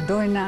Dojna.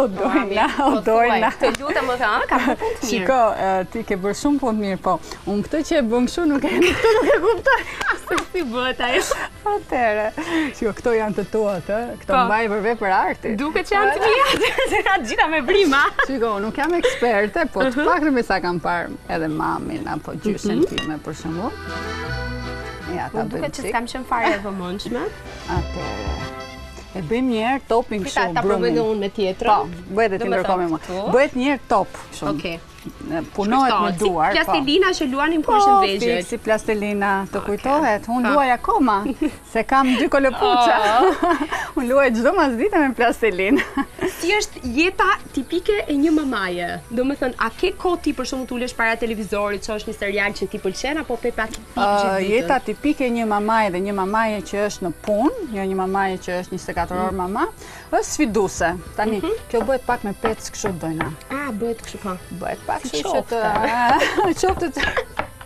Të lutem më thënë, ka punë të mirë. Shiko, ti ke bërë shumë punë mirë, po. Unë këtë që e bën kështu nuk e kuptoj. Se si bëhet ajo? Atëre. Shiko, këto janë të tuat, këto mbaj për vepër arti. Duket që janë të mia, se ka gjitha me brima. Shiko, nuk jam eksperte, po të paktën me sa kam parë edhe mamin apo gjyshen time për shembull. Ja, ta bëjmë. Duket që s'kam qenë fare e vëmendshme. Atëre. E bëjmë njerë topping shumë, ta provoj dhe unë me tjetrën. Po, bëhet e ti ndërkohë me mua. Bëhet njerë top shumë. Okej. Punohet me duar. Si plastelina që luanim kur ishim vegjël. Po, si plastelina, të kujtohet. Unë luaj akoma, se kam 2 kolopuça. Unë luaj çdo masdite me plastelinë. Si është jeta tipike e një mamaje? Do me thënë, a ke kohë ti për shumë t'ulesh para televizorit, që është një serial që ti pëlqen, apo pe pak gjithë Jeta tipike e një mamaje dhe një mamaje që është në punë, jo një mamaje që është 24 orë mama, është sfiduese. Tani, kjo bëhet pak me pec kështu dojna. Bëhet kështu pa. Bëhet pak kështu që të qoftë të...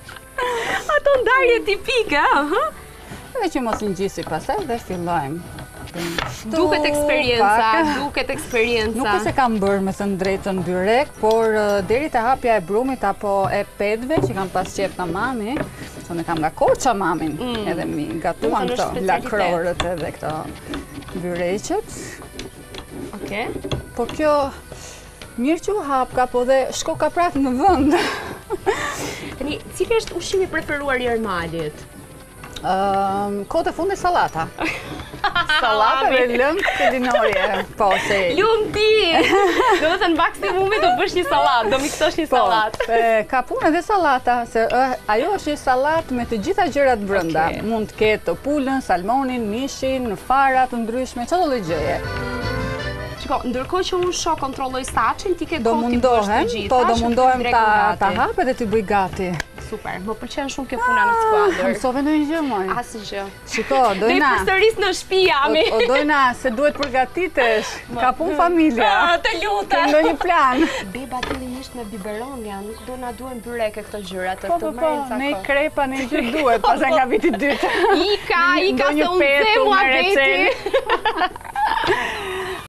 Ato ndarje tipike, Dhe që mos ngjisi pastaj dhe fillojmë. Duket eksperienca. Nuk se kam bërë me thënë drejtën byrek, por deri te hapja e brumit apo e pedve që kam pas qef nga mami, unë kam nga koça mamin, edhe mi gatuan këto lakrorët edhe këto byreqet. Okej. Po kjo mirë që u hapka, po dhe shko ka prap në vend. Tani, cili është ushqimi preferuar i Ermalit? Kohët e fundit salata. Salata dhe lëngë kulinore. Po, se... Lumë ti! Do të thënë maksimumi do bësh një salat, do miksosh një salat. Ka punë edhe salata, se ajo është një salat me të gjitha gjërat brenda. Mund të ketë pullën, salmonin, mishin, farat të ndryshme, çdo lloj gjëje. Shiko, ndërkohë që unë shoh kontrolloj saçin, ti ke kohë ti bësh të gjitha. Po, do mundohem ta hap edhe t'i bëj gati. Super, më pëlqen shumë kjo puna në skuadër. Mësove ndonjë gjë moj? Asgjë. Shiko, Dojna. Ne përsëris në shtëpi jam. O Dojna, se duhet përgatitesh. Ka punë familja. Të lutem. Ke ndonjë plan? Beba fillimisht me biberon janë, nuk do na duhen byreke këto gjëra të Po, ne krepa ne gjë duhet, pastaj nga viti 2. Ika se unë dhe mua beti.